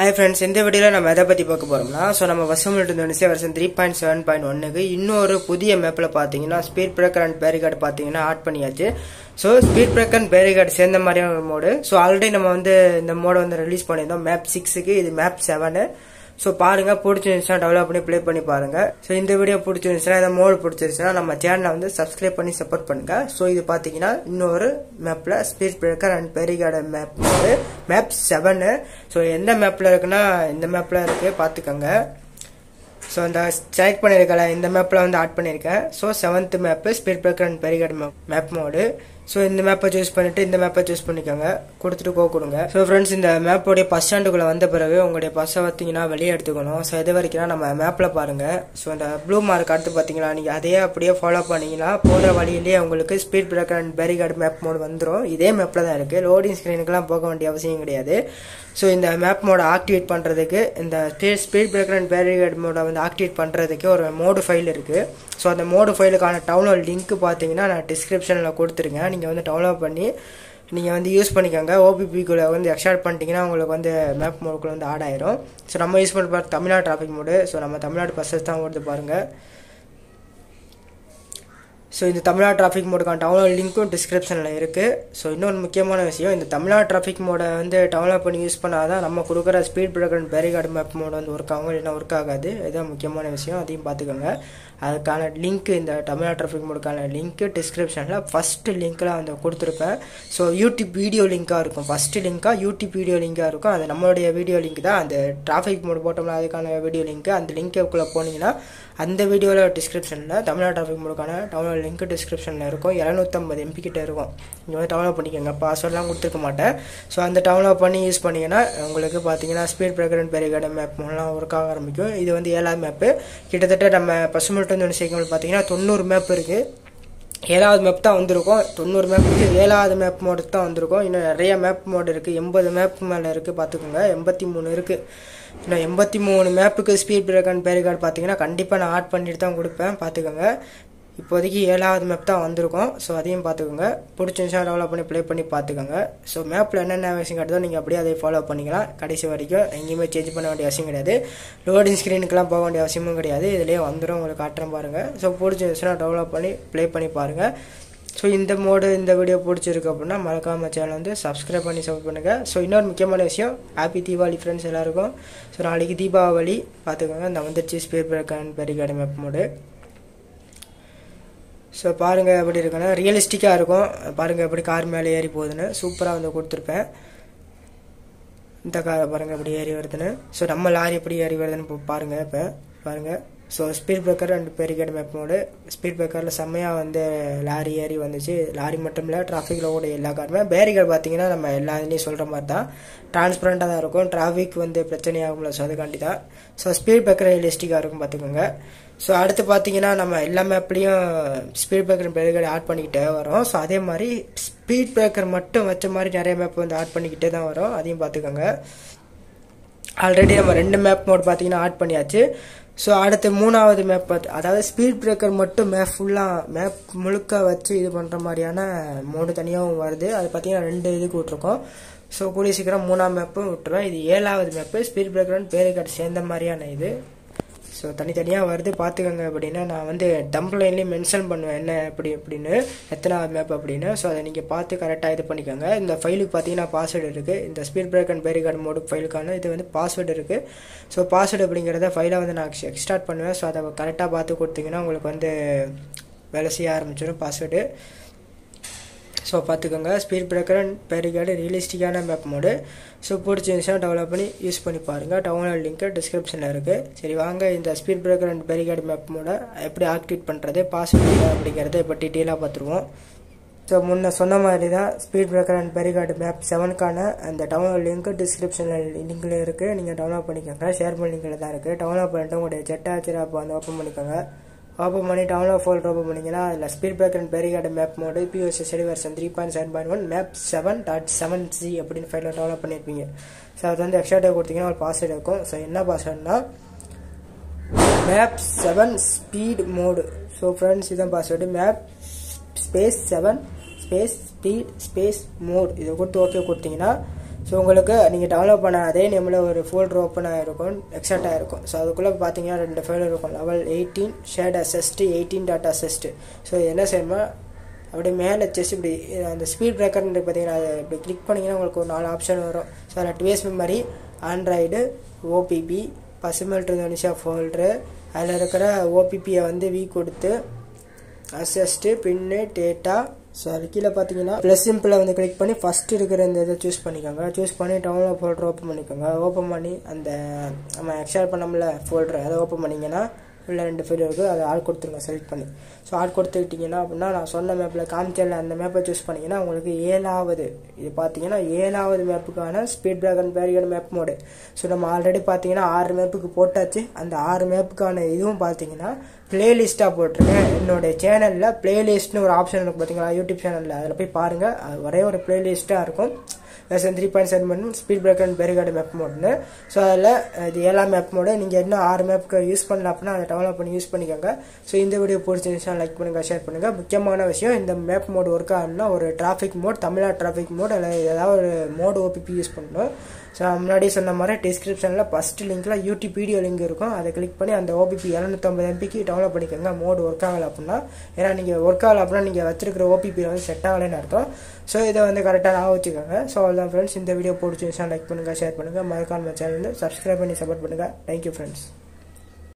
Hi friends இந்த வீடியோல நம்ம எதை பத்தி பார்க்க போறோம்னா நம்ம வசமிலிருந்து இண்டோனேசியா வெர்ஷன் 3.7.1 க்கு இன்னொரு புதிய மேப்ல பாத்தீங்கன்னா ஸ்பீட் பிரேக்கர் அண்ட் பேரிகார்ட் பாத்தீங்கன்னா ஆட் பண்ணியாச்சு. ஸ்பீட் பிரேக்கர் அண்ட் பேரிகார்ட் சேர்ந்த மாதிரியான ஒரு மோடு. ஆல்ரெடி நம்ம வந்து இந்த மோட வந்து ரிலீஸ் பண்ணிருந்தோம் மேப் 6 க்கு. இது மேப் 7. பாருங்க, பிடிச்சிருந்துச்சுன்னா டெவலப் பண்ணி ப்ளே பண்ணி பாருங்க. இந்த வீடியோ பிடிச்சிருந்துச்சுன்னா இந்த மோடு பிடிச்சிருச்சுன்னா நம்ம சேனலை வந்து சப்ஸ்கிரைப் பண்ணி சப்போர்ட் பண்ணுங்க. இது பாத்தீங்கன்னா இன்னொரு மேப்ல speed breaker and barricade map mode map 7. எந்த மேப்ல இருக்குன்னா இந்த மேப்ல இருக்கு பாத்துக்கோங்க. இந்த செலக்ட் பண்ணிருக்கல இந்த மேப்ல வந்து ஆட் பண்ணிருக்கேன். 7th map speed breaker and barricade map mode. இந்த மேப்பை சூஸ் பண்ணிட்டு இந்த மேப்பை சூஸ் பண்ணிக்கோங்க, கொடுத்துட்டு கோ கொடுங்க. ஃப்ரெண்ட்ஸ், இந்த மேப்போடைய பஸ் ஸ்டாண்டுக்குள்ள வந்த பிறகு உங்களுடைய பஸ்ஸை பார்த்தீங்கன்னா வெளியே எடுத்துக்கணும். இது வரைக்கும் நம்ம மேப்ல பாருங்க. இந்த ப்ளூ மார்க் அடுத்து பார்த்தீங்களா, நீங்க அதையே அப்படியே ஃபாலோ பண்ணீங்கன்னா போகிற வழியிலேயே உங்களுக்கு speed breaker and barricade map mode வந்துடும். இதே மேப்ல தான் இருக்கு. லோடிங் ஸ்கிரீனுக்குலாம் போக வேண்டிய அவசியம் கிடையாது. இந்த மேப் மோட ஆக்டிவேட் பண்றதுக்கு இந்த ஸ்பீட் பிரேக்கர் அண்ட் பேரிகார்டு மோட வந்து ஆக்டிவேட் பண்றதுக்கு ஒரு மோடு ஃபைல் இருக்கு. அந்த மோடு ஃபைலுக்கான டவுன்லோட் லிங்க் பார்த்தீங்கன்னா நான் டிஸ்கிரிப்ஷன்ல கொடுத்துருங்க. நீங்க வந்து டவுன்லோட் பண்ணி நீங்க வந்து யூஸ் பண்ணிக்கோங்க. ஓபிபிக்குள்ள வந்து எக்ஸ்ட்ராக்ட் பண்ணிட்டீங்கன்னா உங்களுக்கு வந்து மேப் மோடுக்குள்ள வந்து ஆட் ஆயிரும். நம்ம யூஸ் பண்ண தமிழ்நாடு டிராஃபிக் மோடு. நம்ம தமிழ்நாடு பஸ்ஸஸ் தான் ஓடுது பாருங்க. இந்த தமிழ்நாடு டிராஃபிக் மோடுக்கான டவுன்லோட் லிங்க்கும் டிஸ்கிரிப்ஷனில் இருக்குது. இன்னொரு முக்கியமான விஷயம், இந்த தமிழ்நாடு டிராஃபிக் மோடை வந்து டவுன்லோட் பண்ணி யூஸ் பண்ணாதான் நம்ம கொடுக்குற speed breaker and barricade map mode வந்து ஒர்க் ஆகும், இல்லைன்னா ஒர்க் ஆகாது. இதுதான் முக்கியமான விஷயம், அதையும் பார்த்துக்கோங்க. அதுக்கான லிங்க், இந்த தமிழ்நாடு டிராஃபிக் மோடுக்கான லிங்க் டிஸ்கிரிப்ஷனில் ஃபர்ஸ்ட் லிங்க்லாம் வந்து கொடுத்துருப்பேன். யூடியூப் வீடியோ லிங்காக இருக்கும். ஃபர்ஸ்ட் லிங்காக யூடியூப் வீடியோ லிங்காக இருக்கும். அது நம்மளுடைய வீடியோ லிங்க் தான். அந்த டிராஃபிக் மோடு போட்டோம்னா அதுக்கான வீடியோ லிங்க். அந்த லிங்க்குள்ளே போனீங்கன்னா அந்த வீடியோவில் டிஸ்கிரிப்ஷனில் தமிழ்நாடு டிராஃபிக் மோடுக்கான டவுன்லோட் லிங்க் டிஸ்கிரிப்ஷனில் இருக்கும். 750 MB கிட்ட இருக்கும். நீங்கள் வந்து டவுன்லோட் பண்ணிக்கோங்க. பாஸ்வேர்ட்லாம் கொடுத்துருக்க மாட்டேன். அந்த டவுன்லோட் பண்ணி யூஸ் பண்ணிங்கன்னா உங்களுக்கு பார்த்தீங்கன்னா speed breaker and barricade map மூலம் ஒர்க் ஆக ஆரம்பிக்கும். இது வந்து 7வது மேப்பு. கிட்டத்தட்ட நம்ம பசுமல்ட்டு சேர்க்கணும் பார்த்தீங்கன்னா 90 மேப் இருக்குது. 7வது மேப் தான் வந்திருக்கும். 90 மேப்புக்கு 7வது மேப் மோடு தான் வந்திருக்கும். இன்னும் நிறைய மேப் மோடு இருக்குது. 80 மேப் மேலே இருக்குது பார்த்துக்கோங்க. 83 இருக்குது. இன்னும் 83 மேப்புக்கு ஸ்பீட் பிரேக்கர் அண்ட் பேரிகார்டு பார்த்தீங்கன்னா கண்டிப்பாக நான் ஆட் பண்ணிட்டு தான் கொடுப்பேன், பார்த்துக்கோங்க. இப்போதைக்கு 7வது மேப் தான் வந்திருக்கும். அதையும் பார்த்துக்கோங்க. பிடிச்சிருந்துச்சா டெவலப் பண்ணி ப்ளே பண்ணி பார்த்துக்கோங்க. மேப்பில் என்னென்ன விஷயம் காட்டுதோ நீங்கள் அப்படியே அதை ஃபாலோ பண்ணிக்கலாம். கடைசி வரைக்கும் எங்கேயுமே சேஞ்ச் பண்ண வேண்டிய அவசியம் கிடையாது. லோடிங் ஸ்க்ரீனுக்குலாம் போக வேண்டிய அவசியமும் கிடையாது. இதுலேயே வந்துடும், உங்களுக்கு காட்டுறேன் பாருங்கள். பிடிச்சிருந்துச்சுன்னா டெவலப் பண்ணி ப்ளே பண்ணி பாருங்கள். இந்த மோடு இந்த வீடியோ பிடிச்சிருக்கு அப்படின்னா மறக்காம சேனல் வந்து சப்ஸ்கிரைப் பண்ணி சப்போர்ட் பண்ணுங்கள். இன்னொரு முக்கியமான விஷயம், ஹாப்பி தீபாவளி ஃப்ரெண்ட்ஸ் எல்லாருக்கும். நாளைக்கு தீபாவளி பார்த்துக்கோங்க. இந்த வந்துச்சு speed breaker and barricade map mode. பாருங்கள் எப்படி இருக்குன்னா ரியலிஸ்டிக்காக இருக்கும். பாருங்கள் எப்படி கார் மேலே ஏறி போகுதுன்னு சூப்பராக வந்து கொடுத்துருப்பேன். இந்த காரை பாருங்கள் எப்படி ஏறி வருதுன்னு. நம்ம லாரி எப்படி ஏறி வருதுன்னு பாருங்கள். இப்போ பாருங்கள். Speed breaker and barricade map mode. Speed பிரேக்கரில் செம்மையாக வந்து லாரி ஏறி வந்துச்சு. லாரி மட்டும் இல்லை, டிராஃபிக்கில் கூட எல்லா காருமே. பேரிகார்டு பார்த்தீங்கன்னா நம்ம எல்லா இதுலேயும் சொல்கிற மாதிரி தான் டிரான்ஸ்பரண்ட்டாக தான் இருக்கும். டிராஃபிக் வந்து பிரச்சனையாகும்ல, அதுக்காண்டி தான். ஸ்பீட் பிரேக்கர் ரியலிஸ்டிக்காக இருக்கும் பார்த்துக்கோங்க. அடுத்து பார்த்தீங்கன்னா நம்ம எல்லா மேப்லேயும் ஸ்பீட் பிரேக்கர் பேரிகார்டு ஆட் பண்ணிக்கிட்டே வரோம். அதே மாதிரி ஸ்பீட் பிரேக்கர் மட்டும் வச்ச மாதிரி நிறைய மேப் வந்து ஆட் பண்ணிக்கிட்டே தான் வரும். அதையும் பார்த்துக்கோங்க. ஆல்ரெடி நம்ம 2 மேப் மோட் பார்த்தீங்கன்னா ஆட் பண்ணியாச்சு. அடுத்து 3வது மேப், அதாவது ஸ்பீட் பிரேக்கர் மட்டும் மேப் முழுக்க வச்சு இது பண்ணுற மாதிரியான மோடு தனியாகவும் வருது. அது பார்த்தீங்கன்னா 2 இதுக்கு விட்டுருக்கோம். கூடிய சீக்கிரம் 3ஆம் மேப்பும் விட்டுருவேன். இது 7வது map speed breaker and barricade சேர்ந்த மாதிரியான இது. தனித்தனியாக வருது பார்த்துக்கோங்க. அப்படின்னா நான் வந்து தம்ப்லைன்லேயும் மென்ஷன் பண்ணுவேன் என்ன அப்படின்னு, எத்தனாவது மேப் அப்படின்னு. அதை நீங்கள் பார்த்து கரெக்டாக இது பண்ணிக்கோங்க. இந்த ஃபைலுக்கு பார்த்தீங்கன்னா பாஸ்வேர்டு இருக்குது. இந்த speed break and barricade mode ஃபைலுக்கான இது வந்து பாஸ்வேர்டு இருக்குது. பாஸ்வேர்டு அப்படிங்கிறத ஃபைலை வந்து நான் எக்ஸ்ட்ராக்ட் பண்ணுவேன். அதை கரெக்டாக பார்த்து கொடுத்தீங்கன்னா உங்களுக்கு வந்து வேலை செய்ய ஆரம்பிச்சிடும் பாஸ்வேர்டு. பார்த்துக்கோங்க. ஸ்பீட் பிரேக்கர் அண்ட் பேரிகார்டு ரியலிஸ்டிக்கான மேப் மோடு. பிடிச்சிருந்துச்சுன்னா டெவலப் பண்ணி யூஸ் பண்ணி பாருங்கள். டவுன்லோட் லிங்க் டிஸ்கிரிப்ஷனில் இருக்குது. சரி வாங்க, இந்த speed breaker and barricade map மோட எப்படி ஆக்டிவேட் பண்ணுறது, பாஸ்வேர்டு அப்படிங்கிறத இப்போ டீட்டெயிலாக பார்த்துருவோம். முன்ன சொன்ன மாதிரி தான் speed breaker and barricade map 7க்கான அந்த டவுன்லோட் லிங்க் டிஸ்கிரிப்ஷனில் லிங்கில் இருக்குது. நீங்கள் டவுன்லோட் பண்ணிக்கோங்க. ஷேர் பண்ண லிங்கில் தான் இருக்குது. டவுன்லோட் பண்ணிட்டு உங்களுடைய ஜெட்டாச்சர் ஆப் வந்து ஓப்பன் பண்ணிக்கோங்க. ஓப்பன் பண்ணி டவுன்லோட் ஃபோல்டர் ஓப்பன் பண்ணிங்கன்னா அதில் speed breaker and barricade map mode POSSD version 3.7.1 map 7.7c அப்படின்னு ஃபைலில் டவுன்லோட் பண்ணியிருப்பீங்க. அது வந்து எக்ஸ்ட்ரா கொடுத்தீங்கன்னா ஒரு பாஸ்வேர்டு இருக்கும். என்ன பாஸ்வேர்டுனா மேப் 7 ஸ்பீட் மோடு. ஃப்ரெண்ட்ஸ் இதுதான் password. Map space 7 space speed space mode. இதை கொடுத்து ஓகே கொடுத்தீங்கன்னா ஸோ உங்களுக்கு நீங்கள் டவுன்லோட் பண்ண அதே நேமில் ஒரு ஃபோல்டர் ஓப்பன் ஆகிருக்கும், எக்ஸாக்ட் ஆகிருக்கும். ஸோ அதுக்குள்ளே பார்த்தீங்கன்னா 2 ஃபைல் இருக்கும், level 18 shade assist 18.assist. So என்ன செய்யணுமா, அப்படியே மேலே செஸ் இப்படி அந்த ஸ்பீட் பிரேக்கர்னு பார்த்தீங்கன்னா அதை இப்படி கிளிக் பண்ணிங்கன்னா உங்களுக்கு ஒரு 4 ஆப்ஷன் வரும். ஸோ அதில் டிவைஸ் மெமரி, ஆண்ட்ராய்டு, ஓபிபி, பசுமல் ட்ரினிஷா ஃபோல்டரு, அதில் இருக்கிற ஓபிபியை வந்து கொடுத்து அசிஸ்ட்டு, பின்னு, டேட்டா. ஸோ அது கீழே பார்த்தீங்கன்னா ப்ளஸ் சிம்பிளை வந்து கிளிக் பண்ணி ஃபஸ்ட்டு இருக்கிற இந்த இதை சூஸ் பண்ணிக்கோங்க. சூஸ் பண்ணி டவுன்லோட் ஃபோல்டர் ஓப்பன் பண்ணிக்கோங்க. ஓப்பன் பண்ணி அந்த நம்ம எக்ஸ்ட்ராக்ட் பண்ணோம்ல ஃபோல்டர் அதை ஓப்பன் பண்ணிங்கன்னா உள்ள 2 ஃபைல் இருக்குது, அதை ஆட் கொடுத்துருங்க செலக்ட் பண்ணி. ஸோ ஆட் கொடுத்துக்கிட்டிங்கன்னா அப்படின்னா நான் சொன்ன மேப்பில் காமிச்சல அந்த மேப்பை சூஸ் பண்ணிங்கன்னா உங்களுக்கு 7வது இது பார்த்தீங்கன்னா 7வது மேப்புக்கான speed breaker barricade map mode. So நம்ம ஆல்ரெடி பார்த்தீங்கன்னா 6 மேப்புக்கு போட்டாச்சு. அந்த 6 மேப்புக்கான இதுவும் பார்த்தீங்கன்னா பிளேலிஸ்ட்டாக போட்டிருக்கேன். என்னுடைய சேனலில் பிளேலிஸ்ட்னு ஒரு ஆப்ஷன் இருக்குது பார்த்தீங்களா, யூடியூப் சேனலில். அதில் போய் பாருங்கள், அது ஒரே ஒரு பிளேலிஸ்ட்டாக இருக்கும். Version 3.7 speed breaker and barricade map மோட்னு. ஸோ அதில் இது 7ஆம் மேப் மோடு. நீங்கள் இன்னும் 6 மேப்புக்கு யூஸ் பண்ணல அப்படின்னா அதை டவுன்லோட் பண்ணி யூஸ் பண்ணிக்கோங்க. ஸோ இந்த வீடியோ பிடிச்சிருந்துச்சுன்னா லைக் பண்ணுங்கள், ஷேர் பண்ணுங்கள். முக்கியமான விஷயம், இந்த மேப் மோடு ஒர்க் ஆகணும்னா ஒரு traffic mode, Tamil Nadu traffic mode, அதில் ஏதாவது ஒரு மோடு ஓபிபி யூஸ் பண்ணணும். ஸோ முன்னாடி சொன்ன மாதிரி டிஸ்கிரிப்ஷனில் ஃபஸ்ட்டு லிங்க்கில் யூடியூப் வீடியோ லிங்க் இருக்கும், அதை கிளிக் பண்ணி அந்த ஓபிபி 750 MBக்கு டவுன்லோட் பண்ணிக்கோங்க. மோடு ஒர்க் ஆகலை அப்படின்னா, ஏன்னா நீங்கள் ஒர்க் ஆகலை அப்படின்னா நீங்கள் வச்சிருக்கிற ஓபிபி வந்து செட் ஆகலைன்னு அர்த்தம். ஸோ இதை வந்து கரெக்டாக நான் வச்சுக்கோங்க. ஸோ அவ்வளோதான் ஃப்ரெண்ட்ஸ், இந்த வீடியோ பிடிச்சிருந்துச்சுன்னா லைக் பண்ணுங்கள், ஷேர் பண்ணுங்கள். மறக்காம சேனல் வந்து சப்ஸ்கிரைப் பண்ணி சப்போர்ட் பண்ணுங்கள். Thank you friends.